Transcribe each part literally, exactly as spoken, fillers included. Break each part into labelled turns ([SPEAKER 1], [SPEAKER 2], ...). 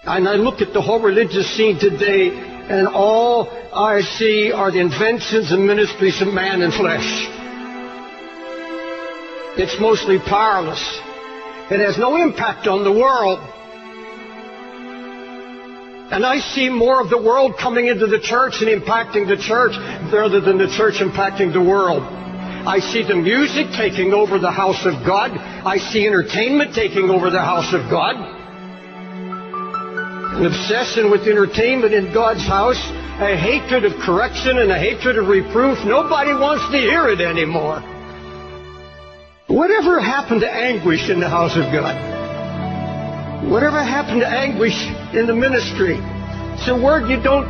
[SPEAKER 1] And I look at the whole religious scene today, and all I see are the inventions and ministries of man and flesh. It's mostly powerless. It has no impact on the world. And I see more of the world coming into the church and impacting the church rather than the church impacting the world. I see the music taking over the house of God. I see entertainment taking over the house of God. An obsession with entertainment in God's house, a hatred of correction and a hatred of reproof. Nobody wants to hear it anymore. Whatever happened to anguish in the house of God? Whatever happened to anguish in the ministry? It's a word you don't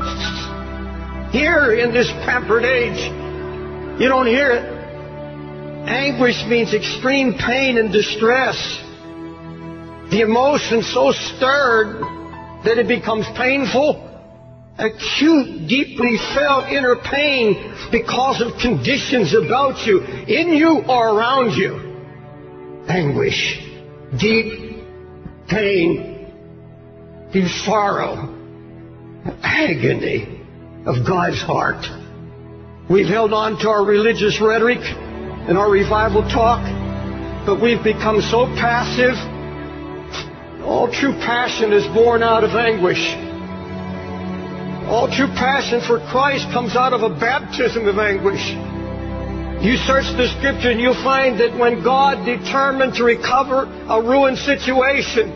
[SPEAKER 1] hear in this pampered age. You don't hear it. Anguish means extreme pain and distress. The emotion so stirred that it becomes painful. Acute, deeply felt inner pain because of conditions about you, in you or around you. Anguish, deep pain, deep sorrow, agony of God's heart. We've held on to our religious rhetoric and our revival talk, but we've become so passive. All true passion is born out of anguish. All true passion for Christ comes out of a baptism of anguish. You search the Scripture and you'll find that when God determined to recover a ruined situation,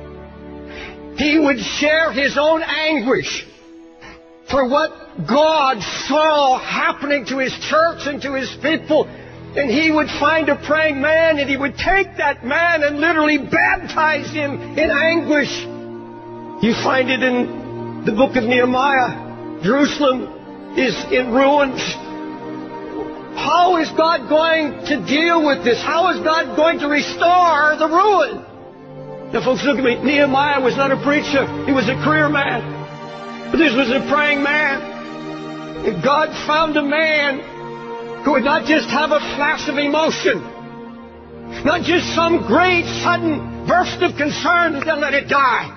[SPEAKER 1] He would share His own anguish for what God saw happening to His church and to His people. And He would find a praying man, and He would take that man and literally baptize him in anguish. You find it in the book of Nehemiah. Jerusalem is in ruins. How is God going to deal with this? How is God going to restore the ruin? Now, folks, look at me. Nehemiah was not a preacher. He was a career man. But this was a praying man. And God found a man who would not just have a flash of emotion, not just some great sudden burst of concern and then let it die.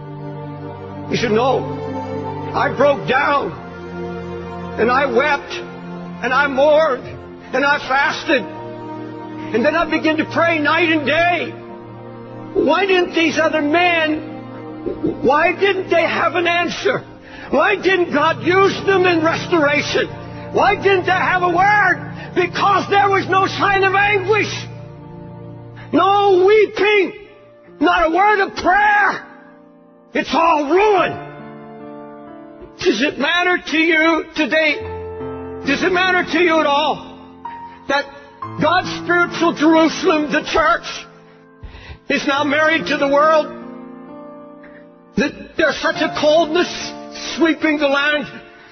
[SPEAKER 1] He said, no, I broke down, and I wept, and I mourned, and I fasted, and then I began to pray night and day. Why didn't these other men, why didn't they have an answer? Why didn't God use them in restoration? Why didn't they have a word? Because there was no sign of anguish. No weeping. Not a word of prayer. It's all ruin. Does it matter to you today? Does it matter to you at all that God's spiritual Jerusalem, the church, is now married to the world? That there's such a coldness sweeping the land?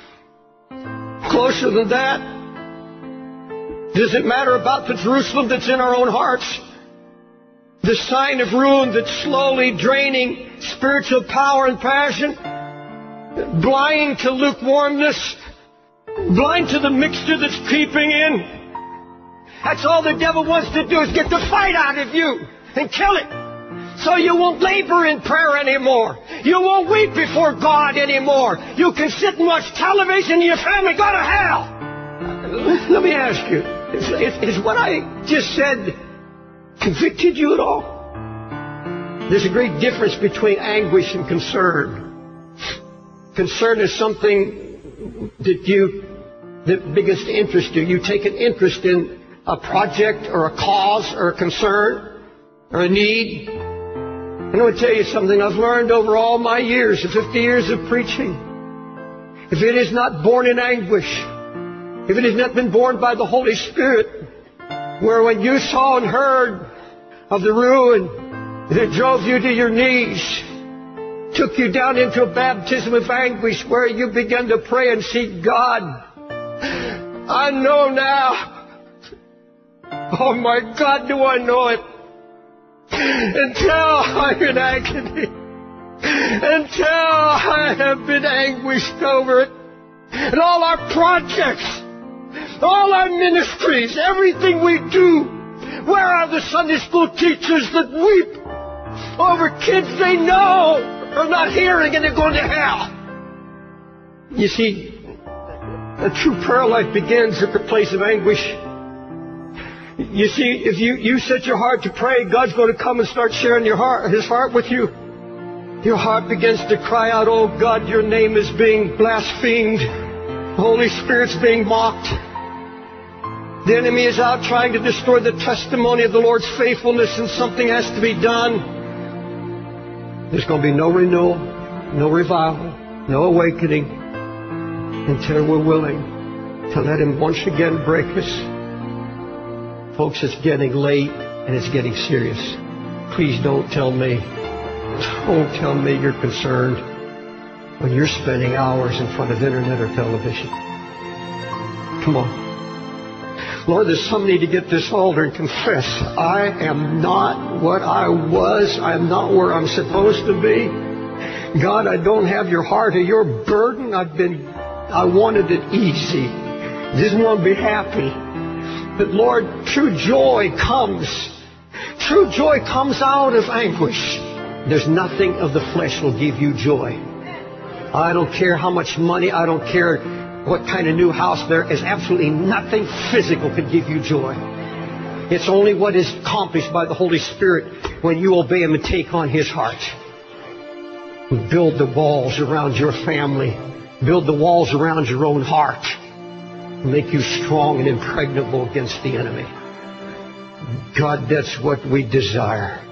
[SPEAKER 1] Closer than that, does it matter about the Jerusalem that's in our own hearts? The sign of ruin that's slowly draining spiritual power and passion, blind to lukewarmness, blind to the mixture that's creeping in. That's all the devil wants to do, is get the fight out of you and kill it. So you won't labor in prayer anymore. You won't weep before God anymore. You can sit and watch television and your family go to hell. Let me ask you, is, is, is what I just said convicted you at all? There's a great difference between anguish and concern. Concern is something that you, that begins to interest you. You take an interest in a project or a cause or a concern or a need. I'm going to tell you something I've learned over all my years, the fifty years of preaching. If it is not born in anguish, if it has not been born by the Holy Spirit, where when you saw and heard of the ruin that drove you to your knees, took you down into a baptism of anguish where you began to pray and seek God. I know now. Oh my God, do I know it. Until I'm in agony, until I have been anguished over it, and all our projects, all our ministries, everything we do, where are the Sunday school teachers that weep over kids they know are not hearing and they're going to hell. You see, a true prayer life begins at the place of anguish. You see, if you, you set your heart to pray, God's going to come and start sharing your heart, His heart with you. Your heart begins to cry out, oh God, your name is being blasphemed. The Holy Spirit's being mocked. The enemy is out trying to destroy the testimony of the Lord's faithfulness, and something has to be done. There's going to be no renewal, no revival, no awakening until we're willing to let Him once again break us. Folks, it's getting late and it's getting serious. Please don't tell me, don't tell me you're concerned when you're spending hours in front of internet or television. Come on. Lord, there's some need to get this altar and confess, I am not what I was. I am not where I'm supposed to be. God, I don't have your heart or your burden. I've been, I wanted it easy. Didn't want to be happy. But Lord, true joy comes. True joy comes out of anguish. There's nothing of the flesh will give you joy. I don't care how much money, I don't care what kind of new house. There is absolutely nothing physical can give you joy. It's only what is accomplished by the Holy Spirit when you obey Him and take on His heart. Build the walls around your family. Build the walls around your own heart. Make you strong and impregnable against the enemy. God, that's what we desire.